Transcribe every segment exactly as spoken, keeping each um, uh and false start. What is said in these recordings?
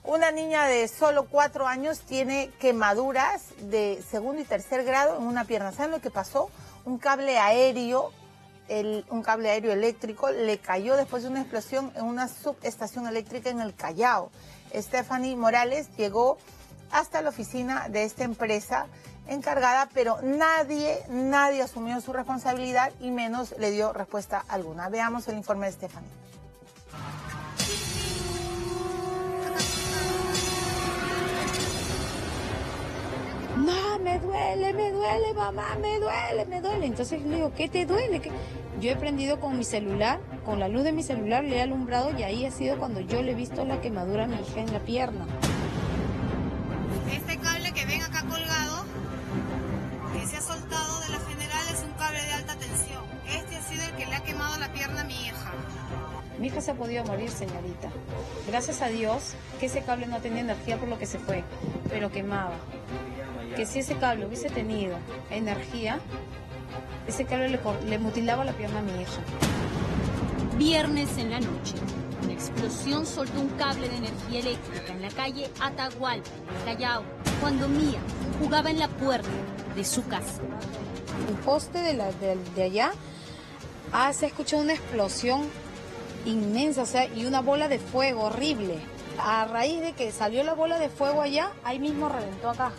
Una niña de solo cuatro años tiene quemaduras de segundo y tercer grado en una pierna. ¿Saben lo que pasó? Un cable aéreo, el, un cable aéreo eléctrico le cayó después de una explosión en una subestación eléctrica en el Callao. Stephanie Morales llegó hasta la oficina de esta empresa encargada, pero nadie, nadie asumió su responsabilidad y menos le dio respuesta alguna. Veamos el informe de Stephanie. No, me duele, me duele, mamá, me duele, me duele. Entonces le digo, ¿qué te duele? ¿Qué? Yo he prendido con mi celular, con la luz de mi celular, le he alumbrado y ahí ha sido cuando yo le he visto la quemadura a mi hija en la pierna. Este cable que ven acá colgado, que se ha soltado de la general, es un cable de alta tensión. Este ha sido el que le ha quemado la pierna a mi hija. Mi hija se ha podido morir, señorita. Gracias a Dios que ese cable no tenía energía por lo que se fue, pero quemaba. Que si ese cable hubiese tenido energía, ese cable le, le mutilaba la pierna a mi hija. Viernes en la noche, una explosión soltó un cable de energía eléctrica en la calle Atahualpa, en el Callao, cuando Mía jugaba en la puerta de su casa. El poste de, la, de, de allá, ah, se escuchó una explosión inmensa, o sea, y una bola de fuego horrible. A raíz de que salió la bola de fuego allá, ahí mismo reventó acá,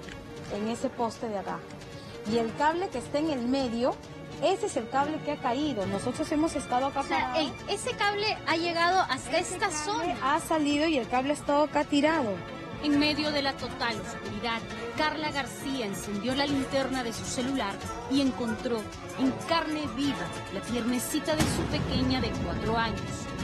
en ese poste de acá. Y el cable que está en el medio, ese es el cable que ha caído. Nosotros hemos estado acá. O sea, el, ese cable ha llegado hasta ese esta zona. Ha salido y el cable ha estado acá tirado. En medio de la total oscuridad, Carla García encendió la linterna de su celular y encontró en carne viva la piernecita de su pequeña de cuatro años.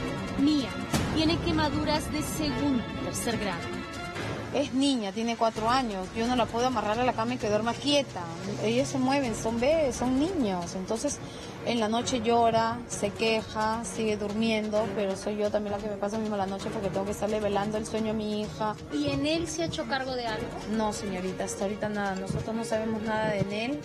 Mía tiene quemaduras de segundo y tercer grado. Es niña, tiene cuatro años, yo no la puedo amarrar a la cama y que duerma quieta. Ellos se mueven, son bebés, son niños. Entonces, en la noche llora, se queja, sigue durmiendo, pero soy yo también la que me pasa mismo la noche porque tengo que estarle velando el sueño a mi hija. ¿Y en él se ha hecho cargo de algo? No, señorita, hasta ahorita nada, nosotros no sabemos nada de él.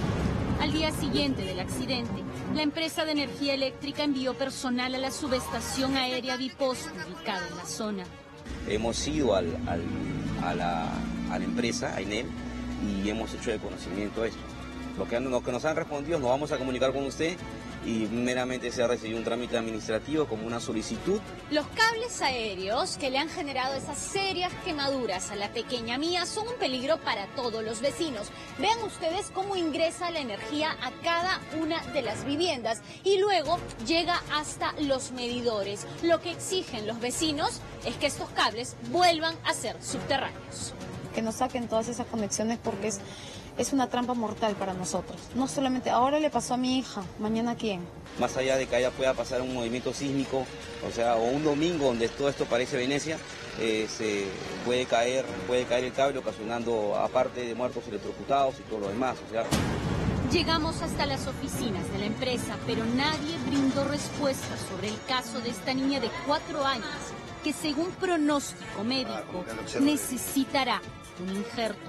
Al día siguiente del accidente, la empresa de energía eléctrica envió personal a la subestación aérea Biposto, ubicada en la zona. Hemos ido al, al, a, la, a la empresa, a Enel, y hemos hecho de conocimiento esto. Lo que, lo que nos han respondido, nos vamos a comunicar con usted y meramente se ha recibido un trámite administrativo como una solicitud. Los cables aéreos que le han generado esas serias quemaduras a la pequeña Mía son un peligro para todos los vecinos. Vean ustedes cómo ingresa la energía a cada una de las viviendas y luego llega hasta los medidores. Lo que exigen los vecinos es que estos cables vuelvan a ser subterráneos. Que nos saquen todas esas conexiones porque es... Es una trampa mortal para nosotros. No solamente ahora le pasó a mi hija, mañana a quién. Más allá de que haya pueda pasar un movimiento sísmico, o sea, o un domingo donde todo esto parece Venecia, eh, se puede caer, puede caer el cable ocasionando aparte de muertos electrocutados y todo lo demás. O sea. Llegamos hasta las oficinas de la empresa, pero nadie brindó respuesta sobre el caso de esta niña de cuatro años, que según pronóstico médico necesitará un injerto.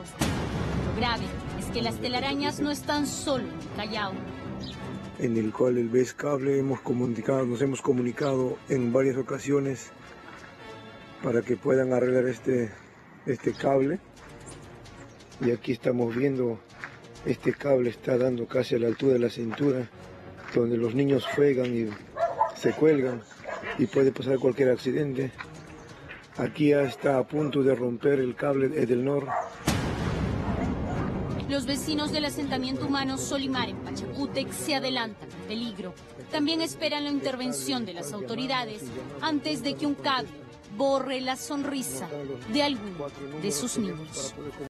Lo grave es que las telarañas no están solo en el Callao. En el cual el B E S Cable hemos comunicado, nos hemos comunicado en varias ocasiones para que puedan arreglar este, este cable. Y aquí estamos viendo, este cable está dando casi a la altura de la cintura, donde los niños juegan y se cuelgan y puede pasar cualquier accidente. Aquí ya está a punto de romper el cable Edelnor. Los vecinos del asentamiento humano Solimar en Pachacútec se adelantan al peligro. También esperan la intervención de las autoridades antes de que un cable borre la sonrisa de alguno de sus niños.